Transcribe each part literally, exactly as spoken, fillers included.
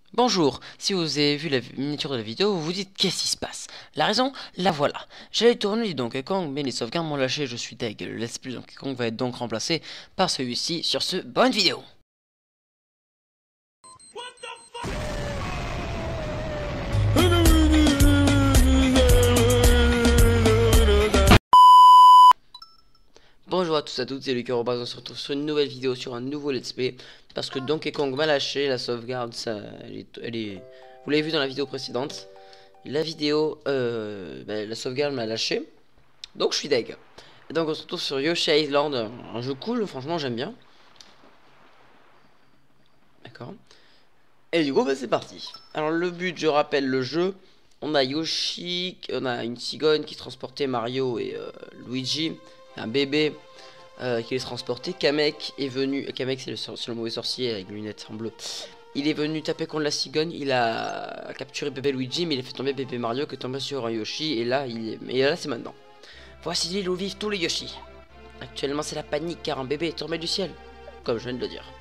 Bonjour, si vous avez vu la miniature de la vidéo, vous vous dites qu'est-ce qui se passe? La raison, la voilà. J'allais tourner Donkey Kong, mais les sauvegardes m'ont lâché, je suis deg. Le Let's Play Donkey Kong va être donc remplacé par celui-ci. Sur ce, bonne vidéo! Bonjour à tous et à toutes, c'est Lucas Robaz, on se retrouve sur une nouvelle vidéo, sur un nouveau Let's Play. Parce que Donkey Kong m'a lâché, la sauvegarde, ça, elle est, elle est... vous l'avez vu dans la vidéo précédente. La vidéo, euh, bah, la sauvegarde m'a lâché. Donc je suis deg. Et donc on se retrouve sur Yoshi Island, un jeu cool, franchement j'aime bien. D'accord. Et du coup bah, c'est parti. Alors le but, je rappelle le jeu. On a Yoshi, on a une cigogne qui transportait Mario et euh, Luigi, un bébé euh, qui les transportait. Kamek est venu, Kamek c'est le, le mauvais sorcier avec lunettes en bleu. Il est venu taper contre la cigogne, il a capturé bébé Luigi, mais il a fait tomber bébé Mario qui est tombé sur un Yoshi, et là, il est... et là c'est maintenant. Voici l'île où vivent tous les Yoshi. Actuellement c'est la panique car un bébé est tombé du ciel, comme je viens de le dire.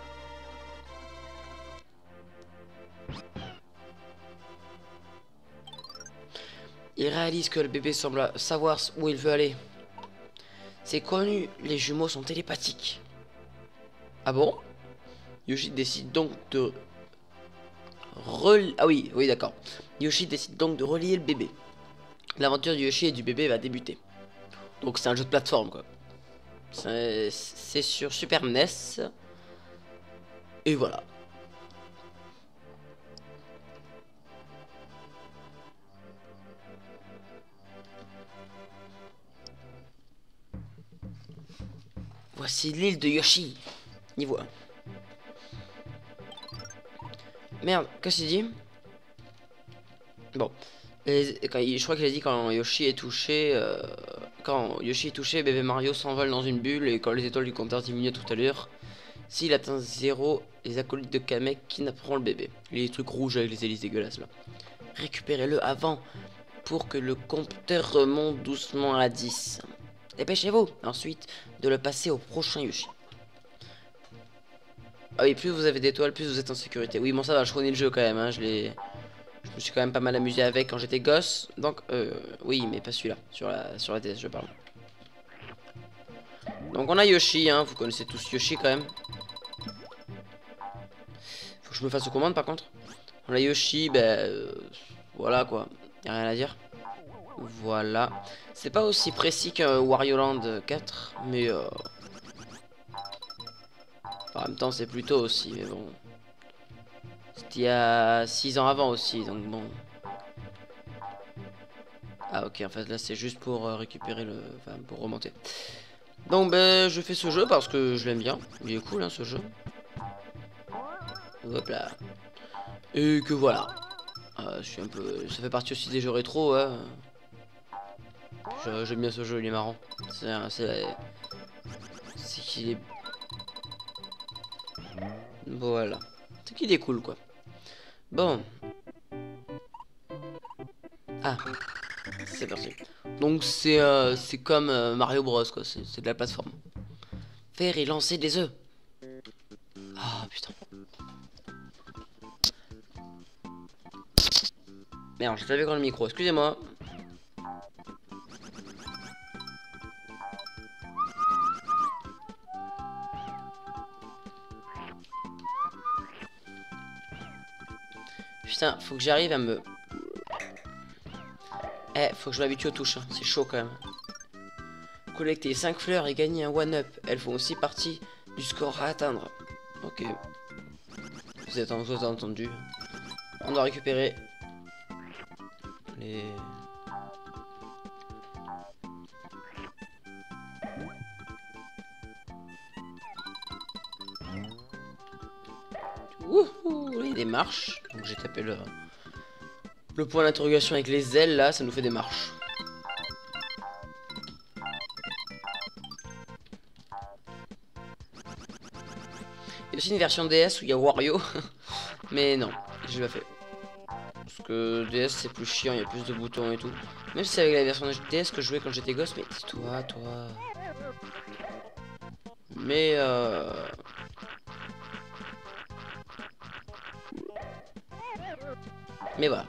Il réalise que le bébé semble savoir où il veut aller. C'est connu, les jumeaux sont télépathiques. Ah bon? Yoshi décide donc de... Rel... Ah oui, oui d'accord. Yoshi décide donc de relier le bébé. L'aventure du Yoshi et du bébé va débuter. Donc c'est un jeu de plateforme quoi. C'est sur Super N E S. Et voilà. Voici l'île de Yoshi. Niveau un. Merde, qu'est-ce qu'il dit? Bon. Et quand il, je crois qu'il a dit quand Yoshi est touché... Euh, quand Yoshi est touché, bébé Mario s'envole dans une bulle et quand les étoiles du compteur diminuent tout à l'heure, s'il atteint zéro, les acolytes de Kamek kidnapperont le bébé. Les trucs rouges avec les hélices dégueulasses là. Récupérez-le avant pour que le compteur remonte doucement à dix. Dépêchez-vous. Ensuite, de le passer au prochain Yoshi. Ah oui, plus vous avez d'étoiles, plus vous êtes en sécurité. Oui, bon ça va, je connais le jeu quand même, hein, je l'ai... Je me suis quand même pas mal amusé avec quand j'étais gosse. Donc, euh, oui, mais pas celui-là, sur la, sur la D S, je parle. Donc on a Yoshi, hein, vous connaissez tous Yoshi quand même. Faut que je me fasse aux commandes par contre. On a Yoshi, ben... Euh, voilà quoi, y a rien à dire. Voilà. C'est pas aussi précis qu'un Wario Land quatre, mais... Euh... Enfin, en même temps, c'est plus tôt aussi, mais bon... C'était il y a six ans avant aussi, donc bon... Ah ok, en fait là c'est juste pour euh, récupérer le... Enfin, pour remonter. Donc ben, je fais ce jeu parce que je l'aime bien. Il est cool hein, ce jeu. Hop là. Et que voilà. Euh, je suis un peu... Ça fait partie aussi des jeux rétro, hein. J'aime bien ce jeu, il est marrant. C'est... C'est c'est qu'il est... Voilà. C'est qu'il est cool quoi. Bon. Ah. C'est parti. Donc c'est euh, c'est comme euh, Mario Bros quoi, c'est de la plateforme. Faire et lancer des œufs. Ah putain. Merde, je t'avais quand le micro, excusez-moi. Putain, faut que j'arrive à me... Eh, faut que je m'habitue aux touches, hein. C'est chaud quand même. Collecter cinq fleurs et gagner un one-up. Elles font aussi partie du score à atteindre. Ok. Vous êtes, vous avez entendu. On doit récupérer les... Wouhou, il y a des marches. Donc j'ai tapé le... Le point d'interrogation avec les ailes là, ça nous fait des marches. Il y a aussi une version D S où il y a Wario. Mais non, je l'ai pas fait. Parce que D S c'est plus chiant, il y a plus de boutons et tout. Même si c'est avec la version D S que je jouais quand j'étais gosse, mais toi, toi. Mais euh... Mais voilà.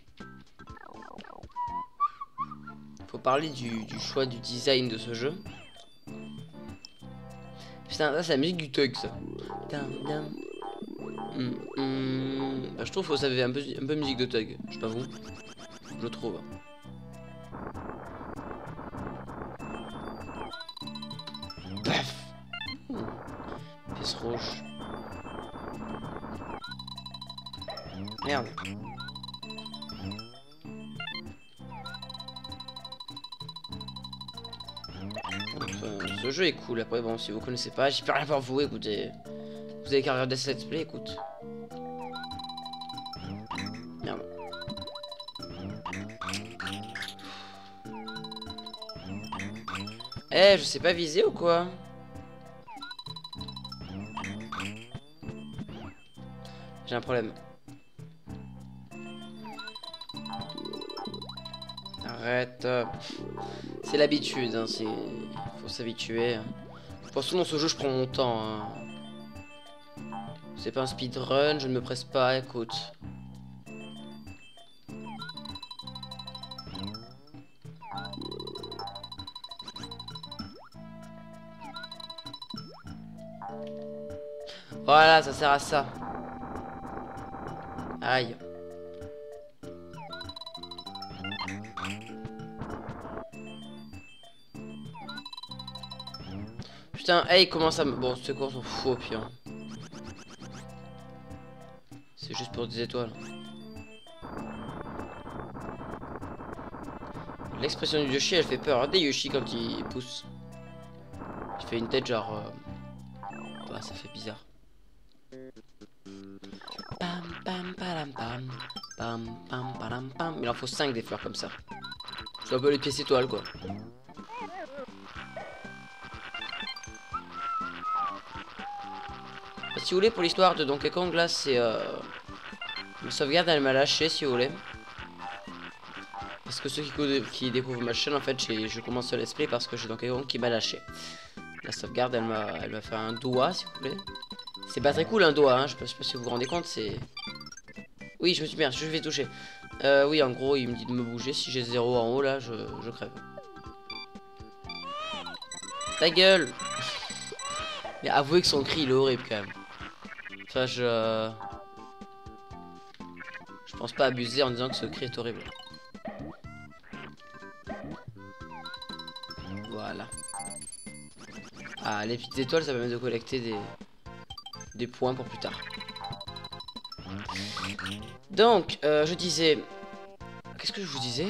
Faut parler du, du choix du design de ce jeu. Putain, là c'est la musique du Tug ça. Hum, hum. Bah, je trouve que ça fait un peu, un peu musique de Tug. Je sais pas vous. Je trouve. Paf. Pièce rouge. Merde. Enfin, ce jeu est cool. Après, bon, si vous connaissez pas, j'y peux rien pour vous. Écoutez, vous avez qu'à regarder ce let's play. Écoute. Merde. Eh, je sais pas viser ou quoi? J'ai un problème. Arrête. C'est l'habitude, hein, c'est... faut s'habituer. De toute façon, dans ce jeu, je prends mon temps. Hein. C'est pas un speedrun, je ne me presse pas, écoute. Voilà, ça sert à ça. Aïe. Putain, hey, comment ça me... Bon, c'est quoi, on s'en fout au pire. C'est juste pour des étoiles. L'expression du Yoshi, elle fait peur. Regardez Yoshi quand il pousse. Il fait une tête genre... Euh... Bah, ça fait bizarre. Pam, pam, pam, pam. Pam, pam, pam, pam. Il en faut cinq des fleurs comme ça. C'est un peu les pièces étoiles, quoi. Si vous voulez, pour l'histoire de Donkey Kong, là, c'est... Euh... Ma sauvegarde, elle m'a lâché, si vous voulez. Parce que ceux qui, qui découvrent ma chaîne, en fait, je commence le let's play parce que j'ai Donkey Kong qui m'a lâché. La sauvegarde, elle m'a elle m'a fait un doigt, si vous voulez. C'est pas très cool, un doigt, hein. Je sais pas si vous vous rendez compte, c'est... Oui, je me suis bien, je vais toucher. Euh, oui, en gros, il me dit de me bouger. Si j'ai zéro en haut, là, je, je crève. Ta gueule. Mais avouez que son cri, il est horrible, quand même. Enfin, je... Je pense pas abuser en disant que ce cri est horrible. Voilà. Ah, les petites étoiles, ça permet de collecter des... des points pour plus tard. Donc, euh, je disais... Qu'est-ce que je vous disais?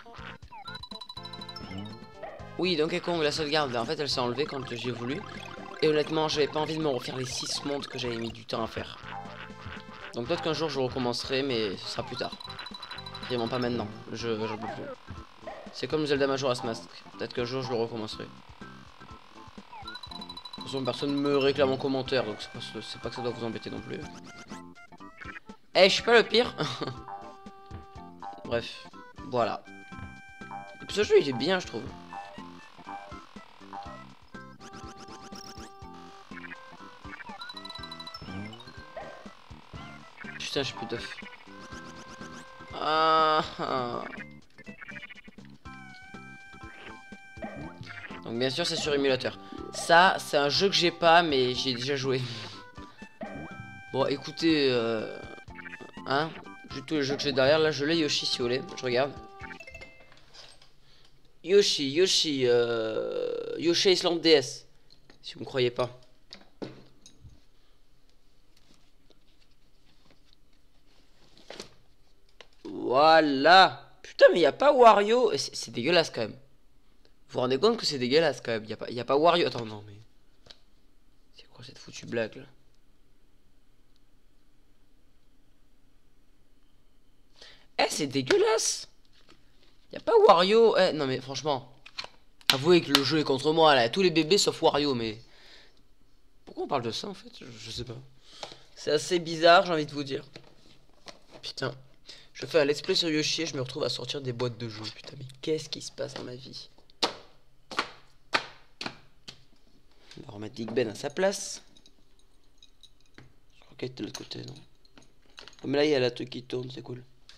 Oui, Donkey Kong, la sauvegarde, en fait, elle s'est enlevée quand j'ai voulu. Et honnêtement, j'avais pas envie de me refaire les six mondes que j'avais mis du temps à faire. Donc peut-être qu'un jour je recommencerai, mais ce sera plus tard. Vraiment pas maintenant, je j'en peux plus. C'est comme Zelda Majora's Mask, peut-être qu'un jour je le recommencerai. De toute façon, personne me réclame en commentaire, donc c'est pas, pas que ça doit vous embêter non plus. Eh, hey, je suis pas le pire. Bref, voilà. Et puis ce jeu il est bien, je trouve. Putain, j'ai plus d'œufs. Ah, ah. Donc bien sûr c'est sur émulateur. Ça c'est un jeu que j'ai pas mais j'ai déjà joué. Bon écoutez euh... hein, j'ai tous les jeux que j'ai derrière. Là je l'ai Yoshi si vous voulez. Je regarde. Yoshi, Yoshi, euh... Yoshi Island D S. Si vous me croyez pas. Voilà. Putain mais y a pas Wario. C'est dégueulasse quand même. Vous vous rendez compte que c'est dégueulasse quand même. Y a pas, y a pas Wario. Attends non mais. C'est quoi cette foutue blague là? Eh c'est dégueulasse. Y a pas Wario. Eh non mais franchement. Avouez que le jeu est contre moi là. Tous les bébés sauf Wario mais. Pourquoi on parle de ça en fait? je, je sais pas. C'est assez bizarre j'ai envie de vous dire. Putain. Je fais un let's play sur Yoshi et je me retrouve à sortir des boîtes de jeux. Putain mais qu'est-ce qui se passe dans ma vie? On va remettre Big Ben à sa place. Je crois qu'elle était de l'autre côté, non? Mais là, il y a la truc qui tourne, c'est cool.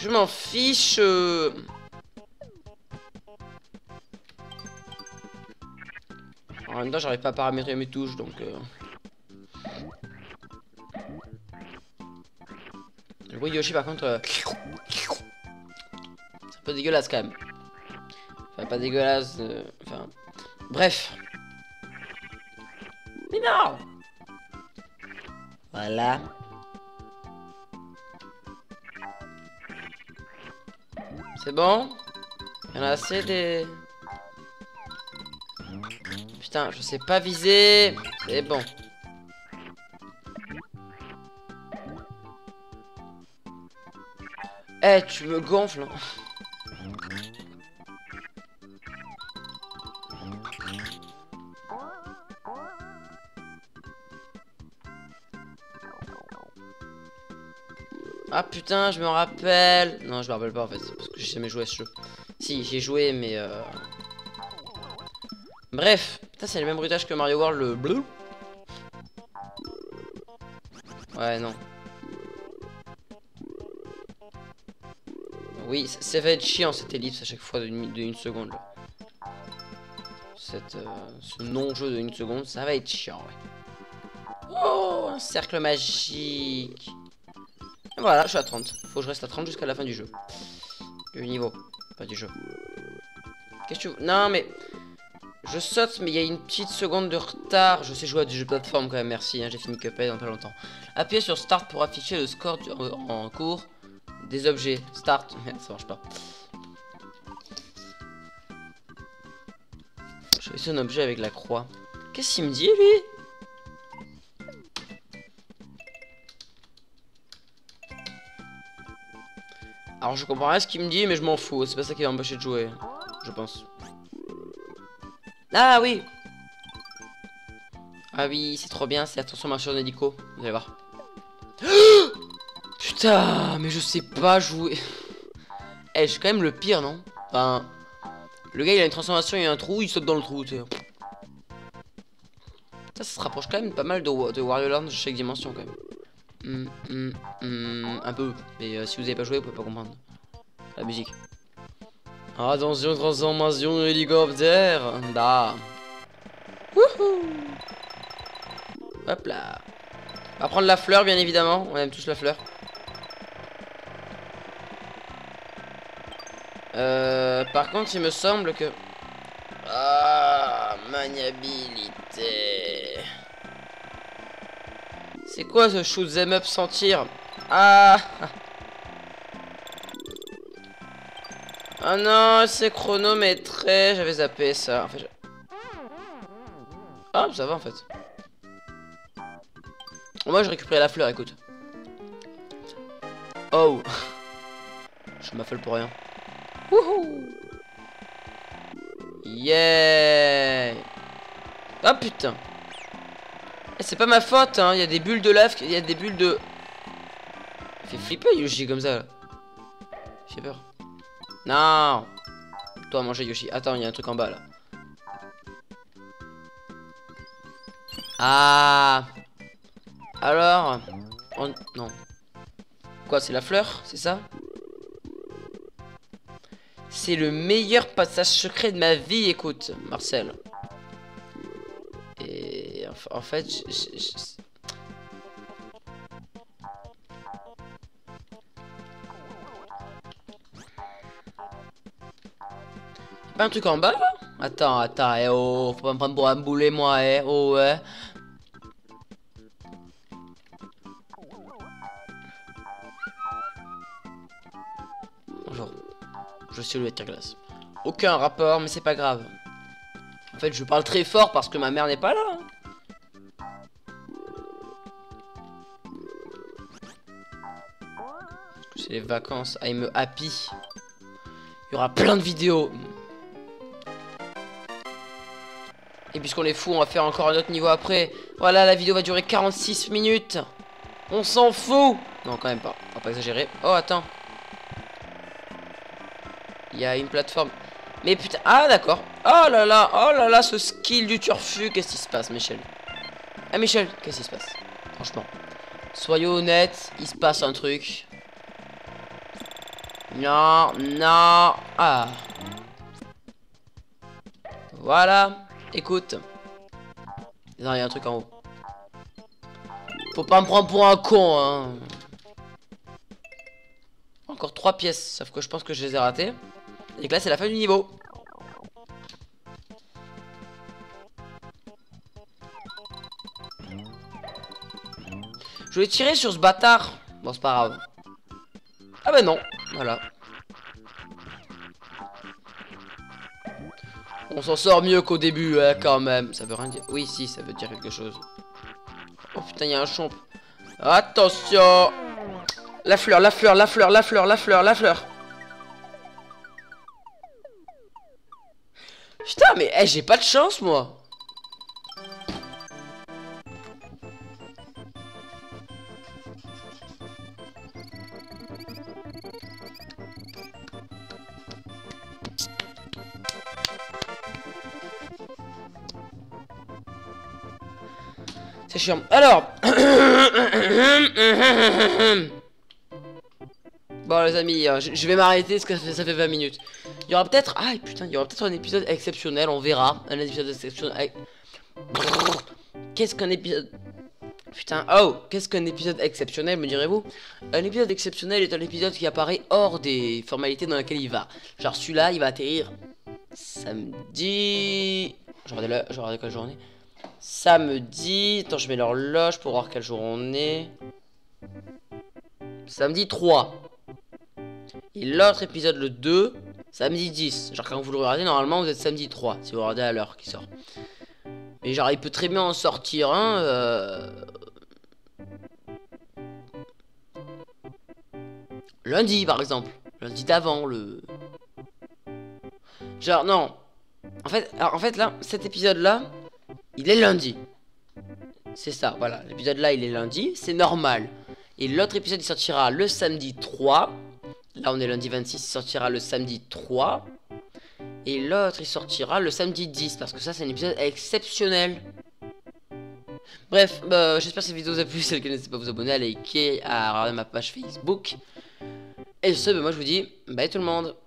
Je m'en fiche. euh. En même temps, j'arrive pas à paramétrer mes touches, donc... Euh... Le bruit de Yoshi, par contre... Euh... C'est un peu dégueulasse, quand même. Enfin, pas dégueulasse... Euh... Enfin... Bref. Mais non. Voilà. C'est bon? Il y en a assez des... Putain, je sais pas viser. C'est bon. Eh, hey, tu me gonfles. Ah putain, je me rappelle. Non, je me rappelle pas en fait, parce que j'ai jamais joué à ce jeu. Si, j'ai joué, mais euh... Bref, putain, c'est le même bruitage que Mario World, le bleu. Ouais, non. Oui, ça va être chiant cette ellipse à chaque fois d'une de une seconde. Là. Cette, euh, ce non-jeu de une seconde, ça va être chiant, ouais. Oh, un cercle magique. Et voilà, je suis à trente. Faut que je reste à trente jusqu'à la fin du jeu. Du niveau, pas du jeu. Qu'est-ce que tu... Non, mais... Je saute, mais il y a une petite seconde de retard. Je sais jouer à du jeu de plateforme quand même, merci. Hein, j'ai fini Cuphead dans pas longtemps. Appuyez sur Start pour afficher le score du... en cours des objets. Start. Merde, ça marche pas. Je vais essayer un objet avec la croix. Qu'est-ce qu'il me dit, lui? Alors, je comprends rien ce qu'il me dit, mais je m'en fous. C'est pas ça qui va m'empêcher de jouer, je pense. Ah oui. Ah oui, c'est trop bien, c'est la transformation d'hélico. Vous allez voir. Putain, mais je sais pas jouer. Eh, je suis quand même le pire, non? Enfin, le gars il a une transformation, il y a un trou, il saute dans le trou, tu sais. Ça, ça se rapproche quand même pas mal de, de Wario Land de chaque dimension, quand même. Mm, mm, mm, un peu, mais euh, si vous avez pas joué, vous pouvez pas comprendre. La musique. Attention, transformation hélicoptère. Da. Wouhou. Hop là. On va prendre la fleur, bien évidemment. On aime tous la fleur. Euh, par contre, il me semble que... Ah, maniabilité. C'est quoi ce shoot 'em up sans tir? Ah. Ah non, c'est chronométré. J'avais zappé ça. En fait, ah, ça va en fait. Moi, je récupérais la fleur, écoute. Oh. Je m'affole pour rien. Wouhou. Yeah. Ah putain. Eh, c'est pas ma faute, hein. Il y a des bulles de lave. Il y a des bulles de... Il fait flipper Yoshi comme ça là. J'ai peur. Non. Toi, manger Yoshi. Attends, il y a un truc en bas là. Ah. Alors on... Non. Quoi, c'est la fleur? C'est ça? C'est le meilleur passage secret de ma vie, écoute, Marcel. Et en, en fait, je, je, je... Pas un truc en bas là? Attends, attends, eh oh, faut pas me prendre pour un boulet moi, eh oh ouais. Bonjour, je suis le glace. Aucun rapport, mais c'est pas grave. En fait, je parle très fort parce que ma mère n'est pas là. C'est les vacances, I'm happy. Il y aura plein de vidéos. Et puisqu'on est fou, on va faire encore un autre niveau après. Voilà, la vidéo va durer quarante-six minutes. On s'en fout. Non, quand même pas. On va pas exagérer. Oh, attends. Il y a une plateforme. Mais putain. Ah, d'accord. Oh là là. Oh là là, ce skill du turfu. Qu'est-ce qui se passe, Michel? Ah, Michel, qu'est-ce qui se passe? Franchement. Soyons honnêtes, il se passe un truc. Non, non. Ah. Voilà. Écoute. Non, il y a un truc en haut. Faut pas me prendre pour un con, hein. Encore trois pièces, sauf que je pense que je les ai ratées. Et que là, c'est la fin du niveau. Je voulais tirer sur ce bâtard. Bon, c'est pas grave. Ah bah non. Voilà. On s'en sort mieux qu'au début, hein, quand même. Ça veut rien dire. Oui, si, ça veut dire quelque chose. Oh putain, il y a un chomp. Attention. La fleur, la fleur, la fleur, la fleur, la fleur, la fleur. Putain, mais hey, j'ai pas de chance, moi. C'est chiant. Alors. Bon les amis, euh, je, je vais m'arrêter parce que ça fait, ça fait vingt minutes. Il y aura peut-être... Ah putain, il y aura peut-être un épisode exceptionnel, on verra. Un épisode exceptionnel... Qu'est-ce qu'un épisode... Putain, oh, qu'est-ce qu'un épisode exceptionnel, me direz-vous? Un épisode exceptionnel est un épisode qui apparaît hors des formalités dans lesquelles il va. Genre celui-là, il va atterrir samedi... Je regardais, je regardais quelle journée? Samedi... Attends, je mets l'horloge pour voir quel jour on est. Samedi trois. Et l'autre épisode, le deux, samedi dix. Genre quand vous le regardez, normalement vous êtes samedi trois, si vous regardez à l'heure qui sort. Mais genre il peut très bien en sortir un... Euh... lundi par exemple. Lundi d'avant, le... Genre non. En fait, alors, en fait là, cet épisode là, il est lundi. C'est ça, voilà. L'épisode là, il est lundi, c'est normal. Et l'autre épisode, il sortira le samedi trois. Là, on est lundi vingt-six, il sortira le samedi trois. Et l'autre, il sortira le samedi dix. Parce que ça, c'est un épisode exceptionnel. Bref, bah, j'espère que cette vidéo vous a plu. Celle qui n'hésitez pas à vous abonner, à liker, à regarder ma page Facebook. Et ce, bah, moi, je vous dis bye tout le monde.